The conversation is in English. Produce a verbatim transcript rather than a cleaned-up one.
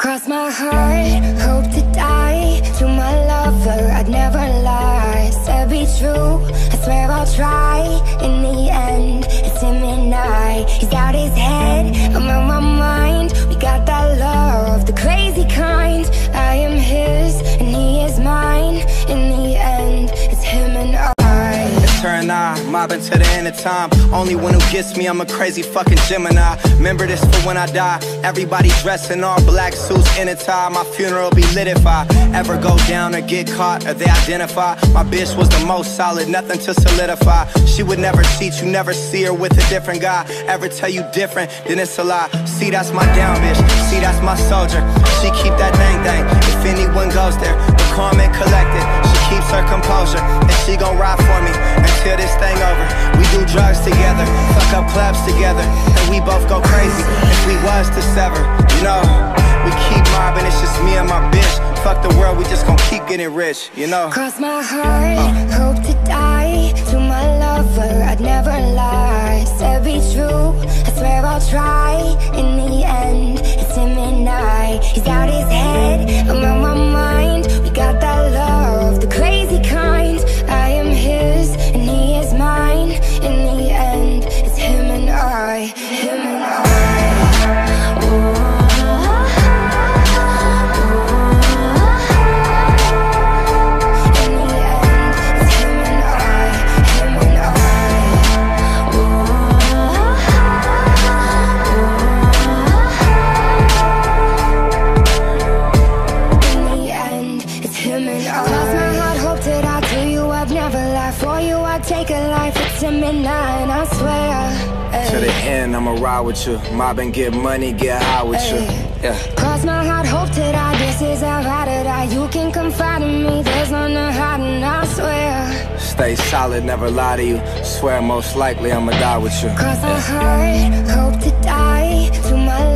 Cross my heart, hope to die. To my lover, I'd never lie. Said be true, I swear I'll try. In the end, it's him and I. He's out his head, I'm on my mind. We got that love, the crazy kind. I am his, and he is mine. In the end, it's him and I. Turn I, mobbing to the end of time. Only one who gets me, I'm a crazy fucking Gemini. Remember this for when I die. Everybody dressed in all black suits in a tie. My funeral be lit if I ever go down or get caught or they identify. My bitch was the most solid, nothing to solidify. She would never cheat, you never see her with a different guy. Ever tell you different, then it's a lie. See, that's my down bitch, see, that's my soldier. She keep that dang dang, if anyone goes there. But calm and collected, she keeps her composure. And she gon' ride for me until this thing over. We do drugs together, fuck up clubs together, and we both go crazy if we was to sever. You know, we keep mobbing, it's just me and my bitch. Fuck the world, we just gon' keep getting rich, you know. Cross my heart, uh. hope to die. To my lover, I'd never lie. Said be true, I swear I'll try. In the end, it's him and I. He's out his head, I'm on my mind. We got that love, the crazy kind. I am his, and he is mine. In the end, it's him and I. Him and I. Ooh. Midnight, I swear. Ay. To the end, I'ma ride with you. Mob and get money, get high with Ay. you. Yeah. Cross my heart, hope to die. This is how I to die. You can confide in me. There's nothing hiding, I swear. Stay solid, never lie to you. Swear most likely I'ma die with you. Cross my heart, hope to die. To my